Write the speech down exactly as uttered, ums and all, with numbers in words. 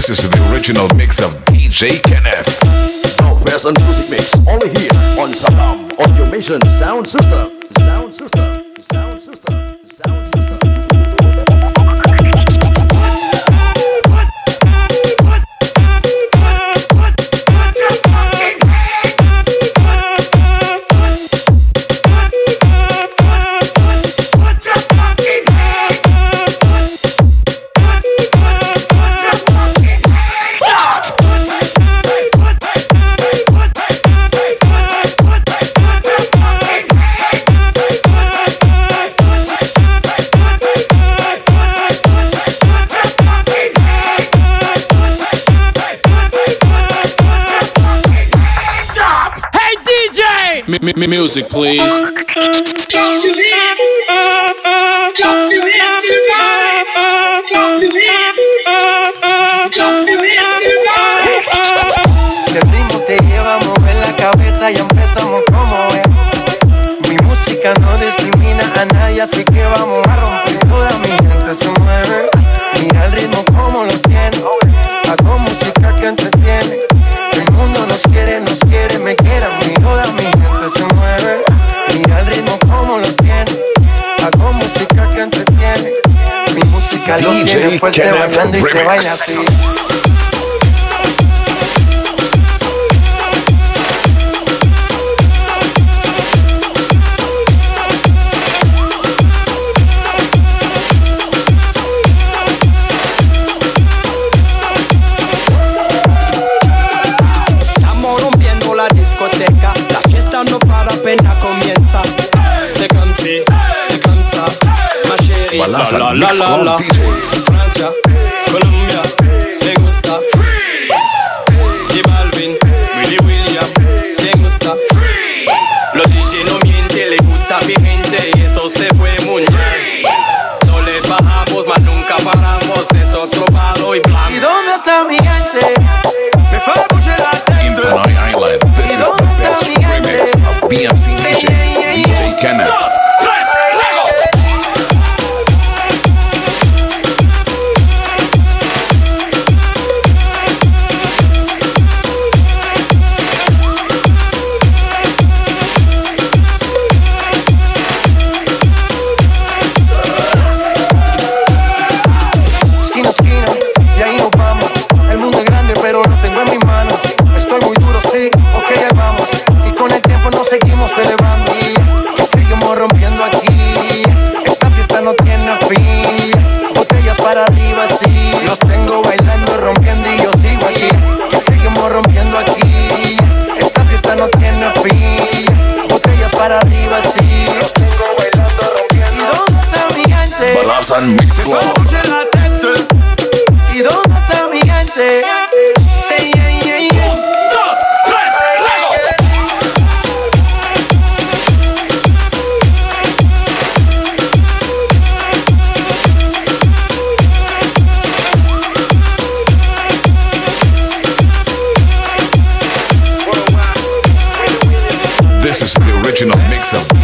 This is the original mix of D J Kenneth. The best music mix only here on Salam Automation Sound System. Sound System. Sound System. Sound System. M -m music, please. Si el ritmo te lleva a mover la cabeza, ya empezamos como es. Mi música no discrimina a nadie, así que vamos a romper. Toda mi gente se mueve. Mira el ritmo como los tiene. Hago música que entretiene. El mundo nos quiere, nos quiere, me quiere a mí. Toda mi gente se mueve. Mira el ritmo como los tiene. Hago música que entretiene. Mi música los tiene fuerte bailando y se baila así. La fiesta no para, apenas comienza. C'est comme si, c'est comme ça, ma chérie. Balance la la mix la la la. con D Js. Francia, Colombia, me gusta. J Balvin, Willy William, me gusta. Los D J no mienten, le gusta a mi gente y eso se fue muy bien. No le bajamos, mas nunca paramos, es otro palo y blanco. ¿Y dónde está mi gente? Me fue a bouger la tête. Infinite Island. This is the best remix of B M C D Js. D J Kenneth. Esquina, esquina, y ahí nos vamos. El mundo es grande, pero lo tengo en mis manos. Estoy muy duro, sí, ok, ahí vamos. Y con el tiempo nos seguimos elevando. Y seguimos rompiendo aquí. Esta fiesta no tiene fin. Botellas para arriba, sí. Los tengo bailando, rompiendo y yo sigo aquí. Y seguimos rompiendo aquí. Esta fiesta no tiene fin. Botellas para arriba, sí. Los tengo bailando, rompiendo. ¿Y dónde está mi gente? Balance Mix Me fue a Club. bouger la tête. ¿Y dónde está mi gente? Sí, yeah, yeah, yeah. Dos, tres, This is the original mix of